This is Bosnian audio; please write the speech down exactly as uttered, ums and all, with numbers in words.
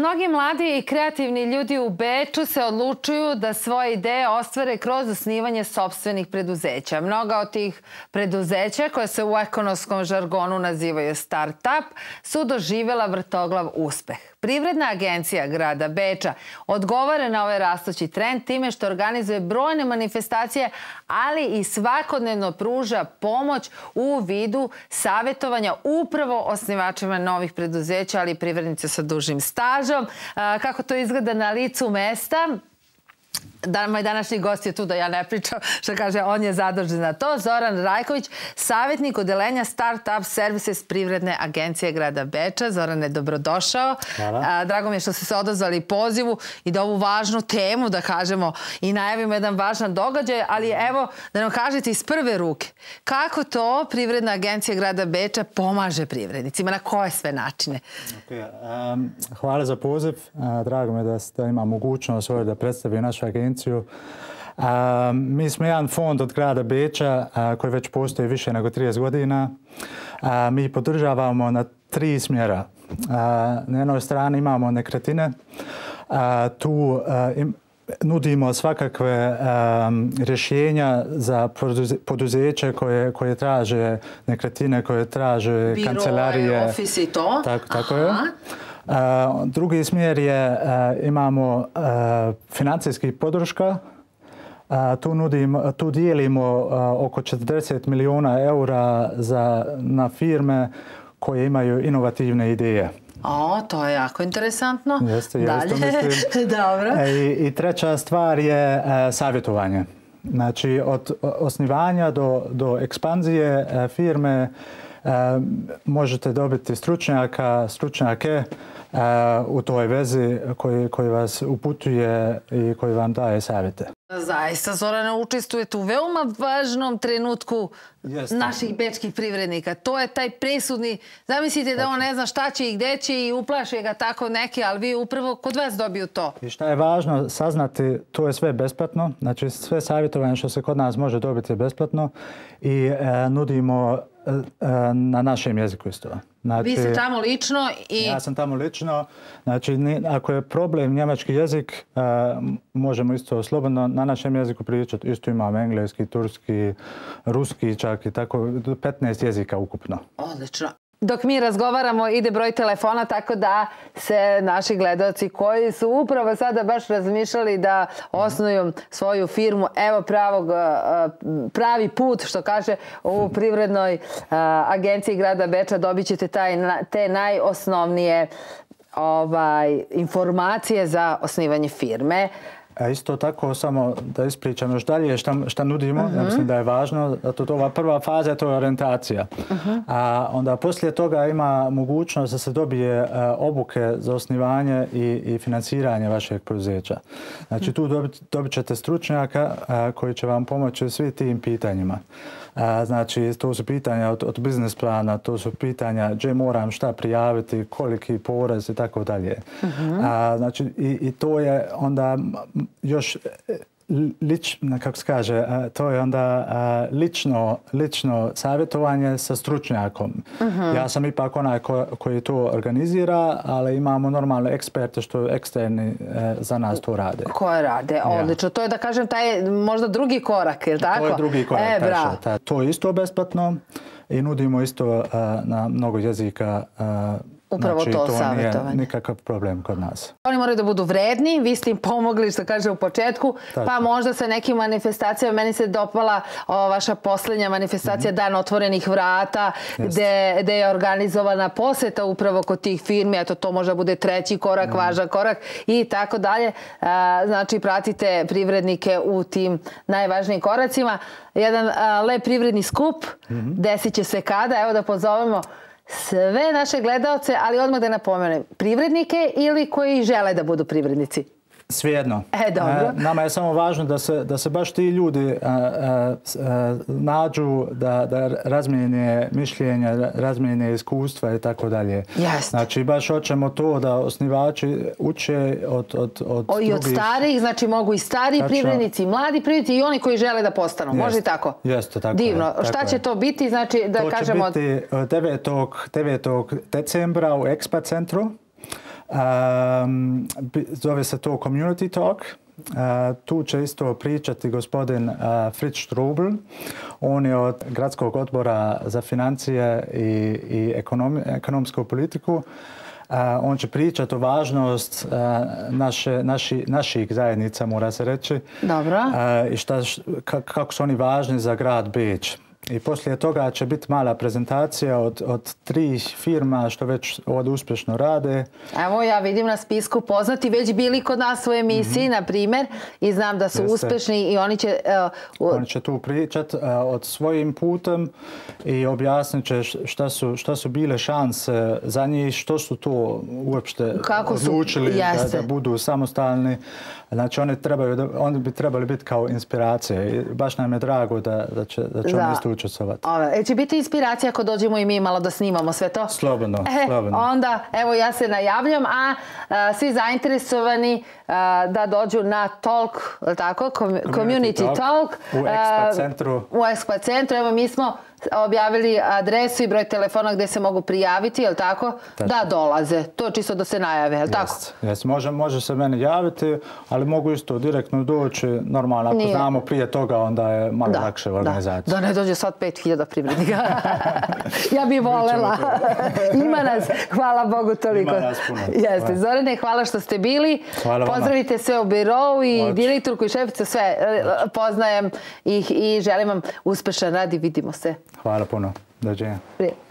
Mnogi mladi i kreativni ljudi u Beču se odlučuju da svoje ideje ostvare kroz osnivanje sopstvenih preduzeća. Mnoga od tih preduzeća, koje se u ekonomskom žargonu nazivaju start-up, su doživjela vrtoglav uspeh. Privredna agencija grada Beča odgovara na ovaj rastući trend time što organizuje brojne manifestacije, ali i svakodnevno pruža pomoć u vidu savjetovanja upravo osnivačima novih preduzeća, ali i privrednici sa dužim stažom. Kako to izgleda na licu mesta? Moj današnji gost je tu da ja ne pričam, što kaže, on je zadužen za to. Zoran Rajković, savjetnik odeljenja Startup Services Privredne agencije grada Beča. Zorane, dobrodošao. Hvala. Drago mi je što ste se odazvali pozivu i da ovu važnu temu, da kažemo, i najavimo jedan važan događaj, ali evo, da nam kažete iz prve ruke, kako to Privredna agencija grada Beča pomaže privrednicima, na koje sve načine? Hvala za poziv. Drago mi je da imam mogućnost ovdje da predstavim našu agenciju. A, mi smo jedan fond od grada Beča a, koji već postoji više nego trideset godina. A, mi podržavamo na tri smjera. A, na jednoj strani imamo nekretnine. A, tu a, im, nudimo svakakve a, rješenja za poduzeće koje, koje traže nekretnine, koje traže Biro, kancelarije. Office i to? Tak, tako je. Uh, drugi smjer je, uh, imamo uh, financijski podrška. Uh, tu, nudim, tu dijelimo uh, oko četrdeset milijuna eura za, na firme koje imaju inovativne ideje. O, to je jako interesantno. Jeste, ja Dalje. isto mislim. Dobro. I, I treća stvar je uh, savjetovanje. Znači, od osnivanja do, do ekspanzije uh, firme Uh, možete dobiti stručnjaka, stručnjake uh, u toj vezi koji, koji vas uputuje i koji vam daje savjete. Zaista, Zorane, učestvujete u veoma važnom trenutku Jeste. naših bečkih privrednika. To je taj presudni, zamislite da on ne zna šta će i gde će i uplaše ga tako neki, ali vi upravo kod vas dobiju to. I šta je važno saznati, to je sve besplatno. Znači sve savjetovanje što se kod nas može dobiti je besplatno i e, nudimo e, na našem jeziku isto. Znači, vi ste tamo lično i... Ja sam tamo lično. Znači, ako je problem njemački jezik, uh, možemo isto slobodno na našem jeziku pričati. Isto imam engleski, turski, ruski čak i tako, petnaest jezika ukupno. Odlično. Dok mi razgovaramo, ide broj telefona, tako da se naši gledalci koji su upravo sada baš razmišljali da osnuju svoju firmu, evo pravog, pravi put, što kaže, u Privrednoj agenciji grada Beča dobit ćete taj, te najosnovnije ovaj, informacije za osnivanje firme. A isto tako, samo da ispričam još dalje šta, šta nudimo, uh-huh. ja mislim da je važno, zato ova prva faza to je orijentacija. Uh-huh. A onda poslije toga ima mogućnost da se dobije uh, obuke za osnivanje i, i financiranje vašeg poduzeća. Znači uh-huh. tu dobit, dobit ćete stručnjaka uh, koji će vam pomoći svi tim pitanjima. Uh, znači, to su pitanja od, od biznes plana, to su pitanja gdje moram šta prijaviti, koliki porez i tako dalje. Uh-huh. Znači, i, i to je onda još lično, kako se kaže, to je onda lično, lično savjetovanje sa stručnjakom. Uh-huh. Ja sam ipak onaj ko, koji to organizira, ali imamo normalne eksperte što eksterni za nas to rade. Koje rade, odlično. Ja. To je, da kažem, taj možda drugi korak, je li tako? To je drugi korak, e, tačno. Ta, to je isto besplatno i nudimo isto uh, na mnogo jezika. Uh, Upravo znači, to, to savjetovanje. Nije nikakav problem kod nas. Oni moraju da budu vredni, vi ste im pomogli, što kaže u početku, tako. Pa možda sa nekim manifestacijama, meni se dopala o, vaša posljednja manifestacija mm-hmm. Dan otvorenih vrata, gde, gde je organizovana poseta upravo kod tih firmi, eto to možda bude treći korak, mm-hmm. važan korak i tako dalje. Znači, pratite privrednike u tim najvažnijim koracima. Jedan a, lep privredni skup, mm-hmm. desit će se kada, evo da pozovemo sve naše gledalce, ali odmah da napomenem, privrednike ili koji žele da budu privrednici? Svejedno. E, dobro. Nama je samo važno da se, da se baš ti ljudi a, a, a, nađu, da, da razmijene mišljenja, razmijene iskustva i tako dalje. Jeste. Znači, baš hoćemo to da osnivači uče od, od, od o, i od drugih. starih, znači mogu i stari Tačno. privrednici, i mladi privrednici i oni koji žele da postanu. Jest. Može i tako? Jeste, tako Divno. je. Tako Šta će je. to biti? Znači, da to kažemo... će biti devetog decembra u Expo centru. Um, zove se to Community Talk. Uh, tu će isto pričati gospodin uh, Fritz Strubel. On je od Gradskog odbora za financije i, i ekonom, ekonomsku politiku. Uh, on će pričati o važnost uh, naše, naši, naših zajednica, mora se reći. Dobro. Uh, I šta, kako su oni važni za grad Beč. I poslije toga će biti mala prezentacija od, od tri firma što već ovdje uspješno rade. Evo, ja vidim na spisku poznati, već bili kod nas u emisiji, mm-hmm. na primjer, i znam da su Jeste. uspješni i oni će... Uh, u... Oni će tu pričati uh, od svojim putem i objasnit će šta su, šta su bile šanse za njih, što su to uopšte Kako odlučili su... da, da budu samostalni. Znači, oni, trebaju da, oni bi trebali biti kao inspiracije i baš nam je drago da, da će, da će da. oni isto učestvovati. E, će biti inspiracija ako dođemo i mi malo da snimamo sve to? Slobodno, e, slobodno. Onda, evo, ja se najavljam, a, a svi zainteresovani a, da dođu na Talk, tako? Community, Community Talk, talk u Expat centru. U Expat centru, evo, mi smo objavili adresu i broj telefona gdje se mogu prijaviti, je li tako? Tačno. Da dolaze. To čisto da se najave, je li tako? Yes. Može, može se meni javiti, ali mogu isto direktno doći. Normalno, ako Nije. znamo prije toga, onda je malo da, lakše u organizaciji. Da, da ne dođe sad pet hiljada privrednika. Ja bih volela. Ima nas, hvala Bogu, toliko. Ima nas puno. Jeste. Zorane, hvala što ste bili. Hvala Pozdravite vama. sve u birovu i Oči. direktorku i šeficu, sve. Oči. Poznajem ih i želim vam uspešan rad i vidimo se. Hvala puno. Dođenja. Prije.